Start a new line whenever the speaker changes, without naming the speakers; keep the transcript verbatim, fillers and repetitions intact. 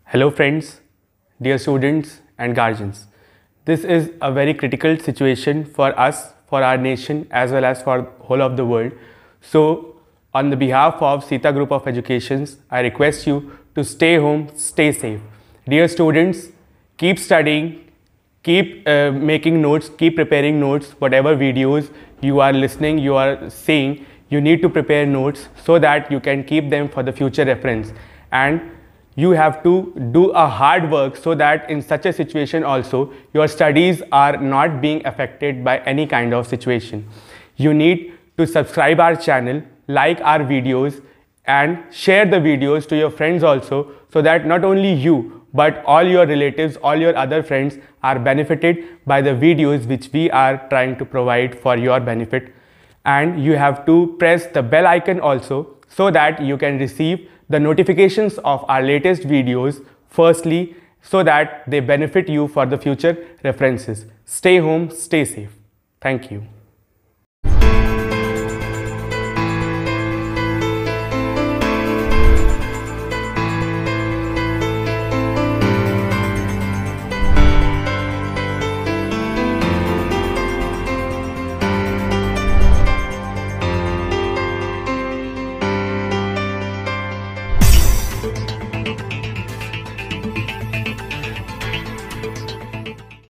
Hello friends, dear students and guardians. This is a very critical situation for us, for our nation as well as for whole of the world. So on the behalf of Sita Group of Educations, I request you to stay home, stay safe. Dear students, keep studying, keep uh, making notes, keep preparing notes, whatever videos you are listening, you are seeing, you need to prepare notes so that you can keep them for the future reference. And you have to do a hard work so that in such a situation also your studies are not being affected by any kind of situation. You need to subscribe our channel, like our videos and share the videos to your friends also, so that not only you but all your relatives, all your other friends are benefited by the videos which we are trying to provide for your benefit. And you have to press the bell icon also so that you can receive the notifications of our latest videos firstly, so that they benefit you for the future references. Stay home, stay safe. Thank you.